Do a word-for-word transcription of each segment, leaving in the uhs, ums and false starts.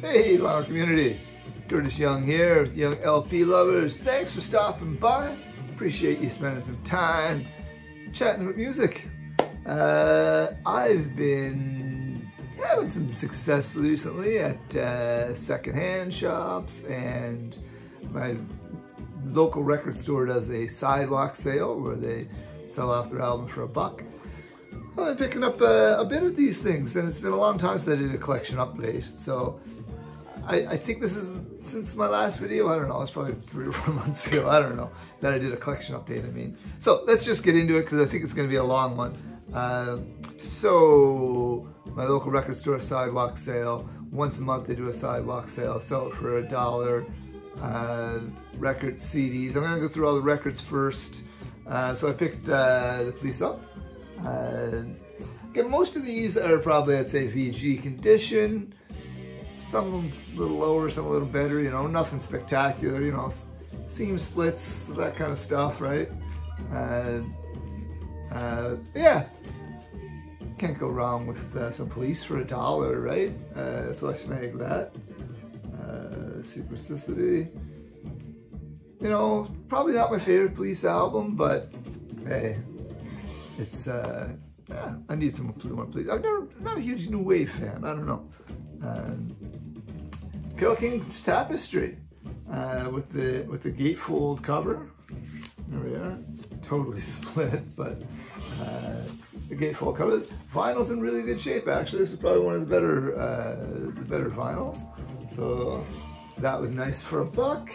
Hey, vinyl community. Curtis Young here, Young L P lovers. Thanks for stopping by. Appreciate you spending some time chatting about music. Uh, I've been having some success recently at uh, secondhand shops, and my local record store does a sidewalk sale where they sell off their album for a buck. I've been picking up uh, a bit of these things, and it's been a long time since I did a collection update. So I, I think this is since my last video. I don't know. It's probably three or four months ago. I don't know that I did a collection update. I mean, so let's just get into it because I think it's going to be a long one. Uh, so my local record store sidewalk sale. Once a month they do a sidewalk sale. Sell it for a dollar. Uh, record C Ds. I'm going to go through all the records first. Uh, so I picked uh, the Police Up. Uh, again, most of these are probably, I'd say, V G condition. Some of them a little lower, some a little better, you know, nothing spectacular, you know, seam splits, that kind of stuff, right? Uh, uh, yeah, can't go wrong with uh, some Police for a dollar, right? Uh, so I snagged that. Uh, Supercity. You know, probably not my favorite Police album, but hey, it's, uh, yeah, I need some more Police. I'm never, not a huge New Wave fan, I don't know. Um, Carole King's Tapestry uh, with the with the gatefold cover. There we are. Totally split, but uh, the gatefold cover. Vinyl's in really good shape. Actually, this is probably one of the better uh, the better vinyls. So that was nice for a buck.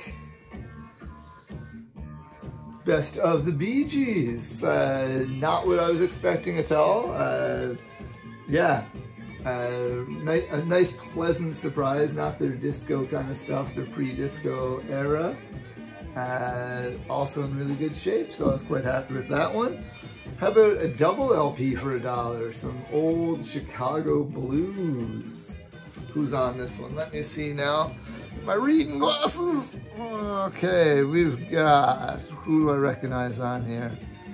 Best of the Bee Gees. Uh, not what I was expecting at all. Uh, yeah. Uh, ni a nice pleasant surprise, not their disco kind of stuff, their pre-disco era. Uh, also in really good shape, so I was quite happy with that one. How about a double L P for a dollar? Some old Chicago blues. Who's on this one? Let me see now. My reading glasses. Okay, we've got, who do I recognize on here?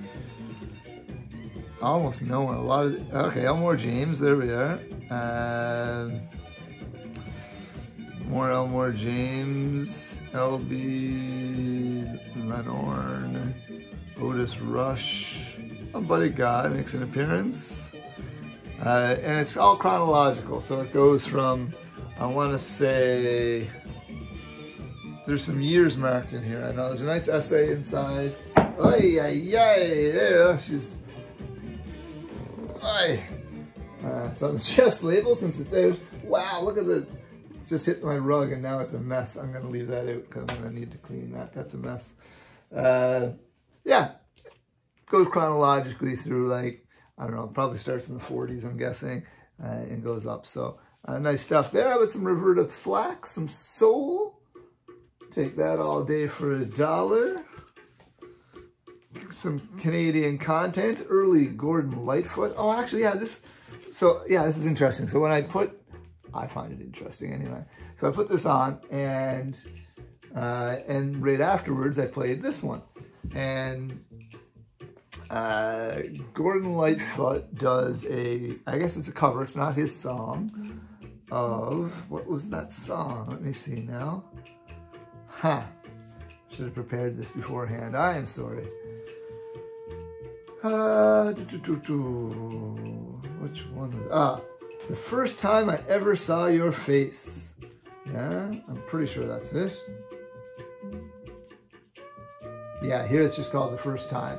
Almost no one. A lot of, okay, Elmore James, there we are. Uh, more Elmore James, L B, Lenorn, Otis Rush, a Buddy Guy makes an appearance. Uh, and it's all chronological, so it goes from, I want to say, there's some years marked in here. I know there's a nice essay inside. Ay, ay, ay, there, she's, ay. Uh, it's on the chest label since it's out. Wow, look at the, just hit my rug and now it's a mess. I'm gonna leave that out because I'm gonna need to clean that. That's a mess. Uh, yeah, goes chronologically through, like, I don't know, probably starts in the forties, I'm guessing, uh, and goes up. So uh, nice stuff there. How about some Roberta Flack, some soul? Take that all day for a dollar. Some Canadian content, early Gordon Lightfoot. Oh, actually, yeah, this, so yeah, this is interesting. So when I put, I find it interesting anyway. So I put this on, and uh, and right afterwards I played this one. And uh, Gordon Lightfoot does a, I guess it's a cover, it's not his song, of, what was that song? Let me see now. Huh, should have prepared this beforehand. I am sorry. Uh, doo -doo -doo -doo. Which one was, ah, The First Time I Ever Saw Your Face. Yeah, I'm pretty sure that's it. Yeah, here it's just called The First Time.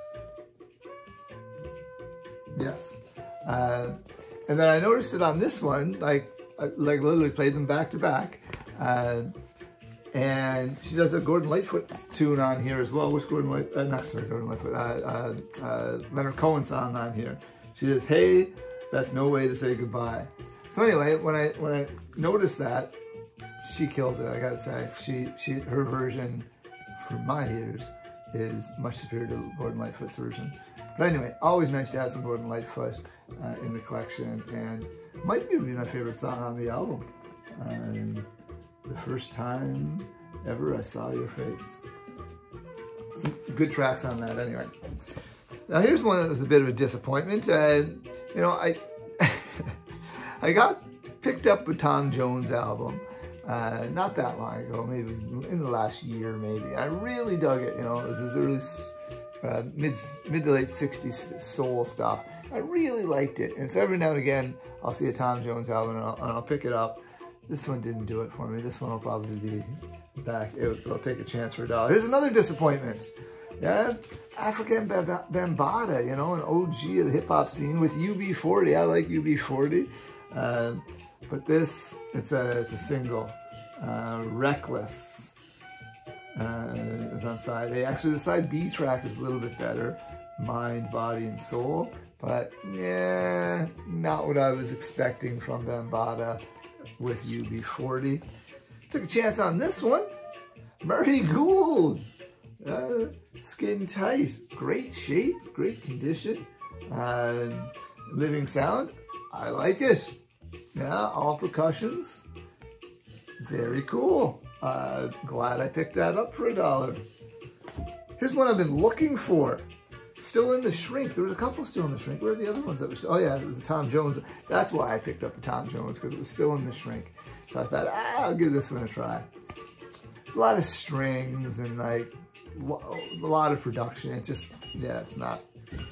Yes. Uh, and then I noticed it on this one, like, I, like literally played them back to back. Uh, And she does a Gordon Lightfoot tune on here as well. Which Gordon Lightfoot? Uh, not sorry, Gordon Lightfoot. Uh, uh, uh, Leonard Cohen song on here. She says, "Hey, that's no way to say goodbye." So anyway, when I when I noticed that, she kills it. I gotta say, she she her version, for my ears, is much superior to Gordon Lightfoot's version. But anyway, always nice to have some Gordon Lightfoot uh, in the collection, and might be my favorite song on the album. Um, The First Time Ever I Saw Your Face. Some good tracks on that anyway. Now here's one that was a bit of a disappointment. Uh, you know, I I got picked up a Tom Jones album uh, not that long ago, maybe in the last year maybe. I really dug it, you know, it was his early uh, mid, mid to late sixties soul stuff. I really liked it, and so every now and again I'll see a Tom Jones album and I'll, and I'll pick it up. This one didn't do it for me. This one will probably be back. It, it'll take a chance for a dollar. Here's another disappointment. Yeah, African Bambaataa, you know, an O G of the hip hop scene with U B forty. I like U B forty, uh, but this it's a it's a single, uh, Reckless. Uh, it was on side A. Actually, the side B track is a little bit better, Mind, Body, and Soul. But yeah, not what I was expecting from Bambaataa with U B forty. Took a chance on this one, Murray Gould. Uh, skin tight, great shape, great condition, uh, living sound. I like it. Yeah, all percussions. Very cool. Uh, glad I picked that up for a dollar. Here's one I've been looking for. Still in the shrink. There was a couple still in the shrink. Where are the other ones that were still? Oh yeah, the Tom Jones. That's why I picked up the Tom Jones, because it was still in the shrink. So I thought, ah, I'll give this one a try. It's a lot of strings and like a lot of production. It's just, yeah, it's not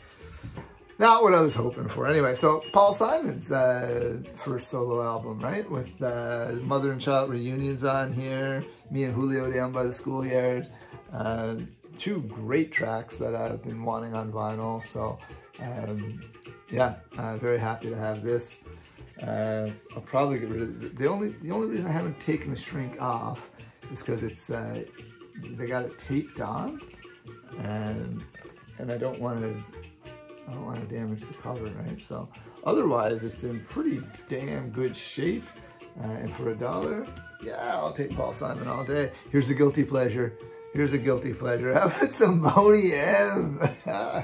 not what I was hoping for. Anyway, so Paul Simon's uh, first solo album, right? With uh, Mother and Child Reunions on here, me and Julio down by the schoolyard. Uh, two great tracks that I've been wanting on vinyl. So um, yeah, I'm very happy to have this. Uh, I'll probably get rid of it. The only, the only reason I haven't taken the shrink off is because it's uh, they got it taped on, and and I don't want to I don't want to damage the cover, right? So otherwise, it's in pretty damn good shape, uh, and for a dollar, yeah, I'll take Paul Simon all day. Here's a guilty pleasure. Here's a guilty pleasure. How about some Boney M? Right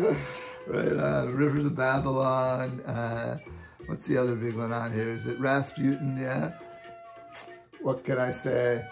on. Rivers of Babylon. Uh, what's the other big one on here? Is it Rasputin? Yeah. What can I say?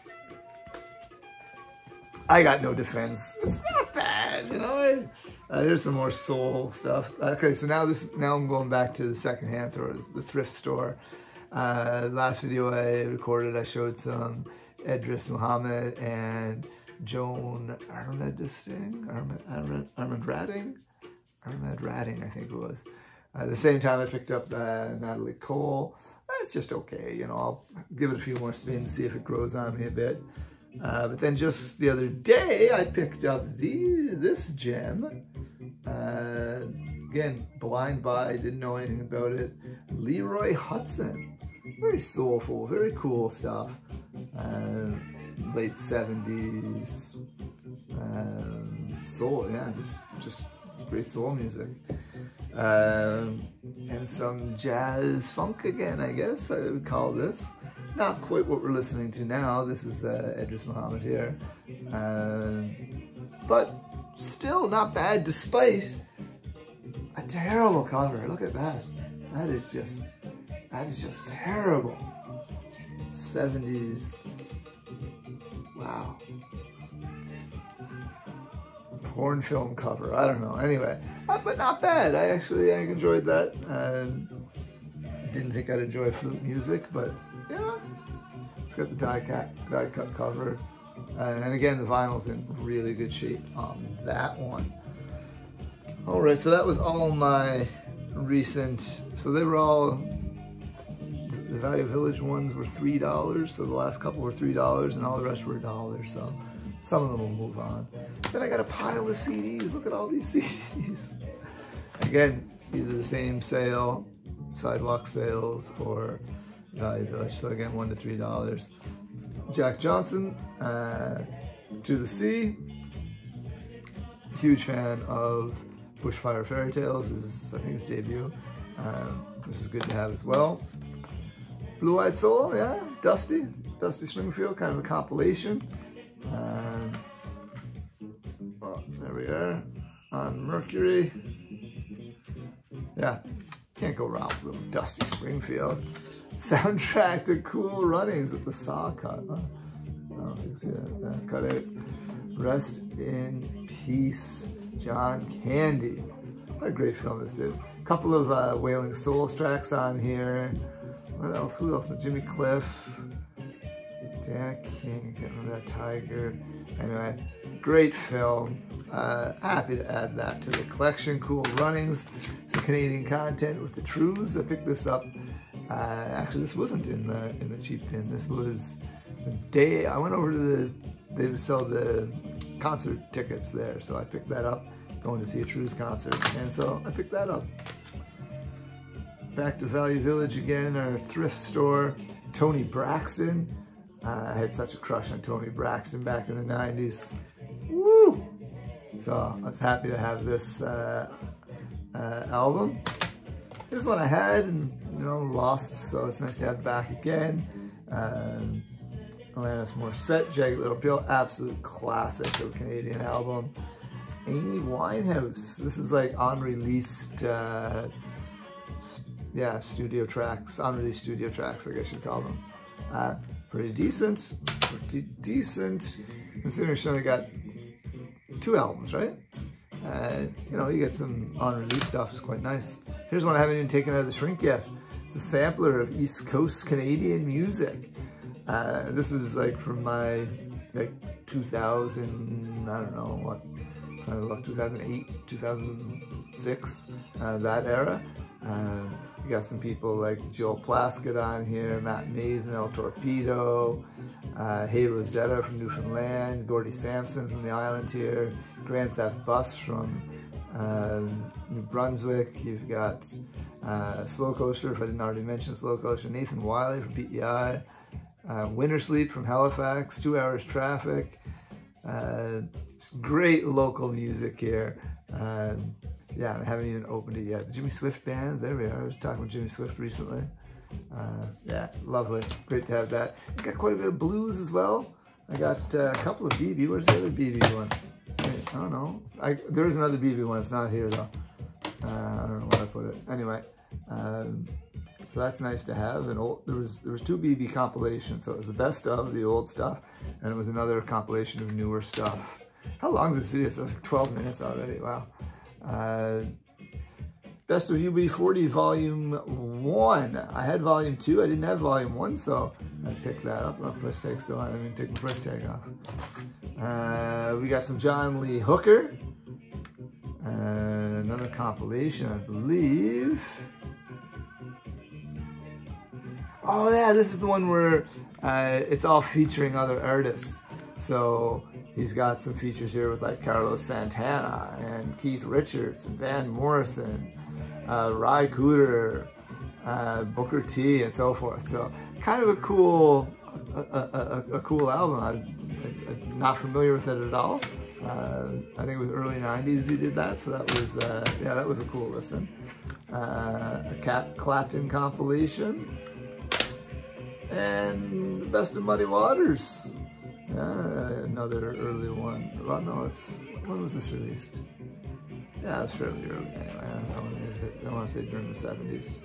I got no defense. It's not bad, you know. Uh, here's some more soul stuff. Okay, so now this, now I'm going back to the secondhand store, the thrift store. Uh, last video I recorded, I showed some Idris Muhammad and Joan Armedisting, Armed, Armed, Armed Ratting, Armed Ratting, I think it was. Uh, at the same time, I picked up uh, Natalie Cole. It's just okay, you know. I'll give it a few more spins, see if it grows on me a bit. Uh, but then just the other day, I picked up the this gem. Uh, again, blind buy, didn't know anything about it. Leroy Hudson. Very soulful, very cool stuff. Uh, late seventies. Um, soul, yeah, just, just great soul music. Um, and some jazz funk again, I guess I would call this. Not quite what we're listening to now. This is uh, Idris Muhammad here. Uh, but still not bad, despite a terrible cover. Look at that. That is just, that is just terrible. seventies. Wow. Porn film cover. I don't know. Anyway, uh, but not bad. I actually I enjoyed that. Uh, didn't think I'd enjoy flute music, but yeah, it's got the die cut, die cut cover, uh, and again the vinyl's in really good shape on that one. All right, so that was all my recent. So they were all the Value Village ones were three dollars. So the last couple were three dollars, and all the rest were a dollar. So some of them will move on. Then I got a pile of C Ds. Look at all these C Ds. Again, either the same sale, sidewalk sales, or Value Village. So again, one to three dollars. Jack Johnson, uh, To the Sea. Huge fan of Bushfire Fairy Tales. This is, I think, his debut. Um, this is good to have as well. Blue Eyed Soul, yeah, Dusty, Dusty Springfield, kind of a compilation. Um, well, there we are on Mercury. Yeah, can't go wrong with Dusty Springfield. Soundtrack to Cool Runnings with the saw cut. Huh? I don't think you see that, that cut out. Rest in peace, John Candy. What a great film this is. A couple of uh, Wailing Souls tracks on here. what else? Who else? Jimmy Cliff, Dana King, I can't remember that Tiger. Anyway, great film. Uh, happy to add that to the collection. Cool runnings, some Canadian content with the Trues. I picked this up. Uh, actually, this wasn't in the in the cheap bin. This was the day I went over to the. They would sell the concert tickets there, so I picked that up. Going to see a Trues concert, and so I picked that up. Back to Value Village again, our thrift store. Tony Braxton. Uh, I had such a crush on Tony Braxton back in the nineties. Woo! So I was happy to have this uh, uh, album. Here's one I had and you know lost, so it's nice to have it back again. Um, Alanis Morissette, Jagged Little Pill, absolute classic of a Canadian album. Amy Winehouse, this is like unreleased, uh, yeah, studio tracks, unreleased studio tracks, I guess you'd call them. Uh, pretty decent, pretty decent, considering she only got two albums, right? Uh, you know, you get some unreleased stuff, it's quite nice. Here's one I haven't even taken out of the shrink yet. It's a sampler of East Coast Canadian music. Uh, this is like from my, like, two thousand, I don't know, what, trying to look, two thousand eight, two thousand six, uh, that era. Uh, you got some people like Joel Plaskett on here, Matt Mays and El Torpedo, uh, Hey Rosetta from Newfoundland, Gordy Sampson from the island here, Grand Theft Bus from uh, New Brunswick. You've got uh, Slow Coaster, if I didn't already mention Slow Coaster, Nathan Wiley from P E I, uh, Winter Sleep from Halifax, Two Hours Traffic. Uh, great local music here. Uh, yeah, I haven't even opened it yet. The Jimmy Swift Band, there we are. I was talking with Jimmy Swift recently. Uh, yeah, lovely. Great to have that. I got quite a bit of blues as well. I got uh, a couple of B B. Where's the other B B one? Wait, I don't know. I, there is another B B one. It's not here though. Uh, I don't know where I put it. Anyway, um, so that's nice to have. And old, there was there was two B B compilations. So it was the best of the old stuff, and it was another compilation of newer stuff. How long is this video? It's like twelve minutes already. Wow. Uh, Best of U B forty Volume one. I had Volume two. I didn't have Volume one, so I picked that up. Oh, price tag still on. I didn't take the price tag off. Uh, we got some John Lee Hooker. Uh, another compilation, I believe. Oh yeah, this is the one where uh, it's all featuring other artists. So he's got some features here with like Carlos Santana and Keith Richards and Van Morrison, uh, Ry Cooder, uh, Booker T, and so forth. So kind of a cool, a, a, a, a cool album. I'm, I'm not familiar with it at all. Uh, I think it was early nineties he did that, so that was uh, yeah, that was a cool listen. Uh, a Cap Clapton compilation, and the Best of Muddy Waters. Uh, another early one. Well, no, it's, when was this released? Yeah, it's fairly early anyway. I don't know, I don't want to say during the seventies.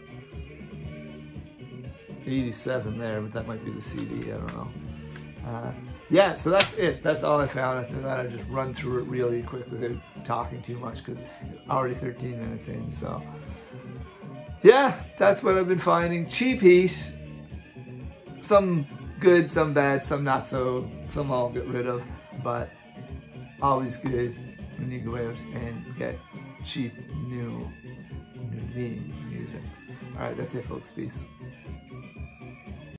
eighty-seven there, but that might be the C D, I don't know. Uh, yeah, so that's it. That's all I found. After that, I just run through it really quick without talking too much because already thirteen minutes in, so. Yeah, that's what I've been finding. Cheap heat. Some good, some bad, some not so, some I'll get rid of, but always good when you go out and get cheap, new, new music. All right, that's it, folks. Peace.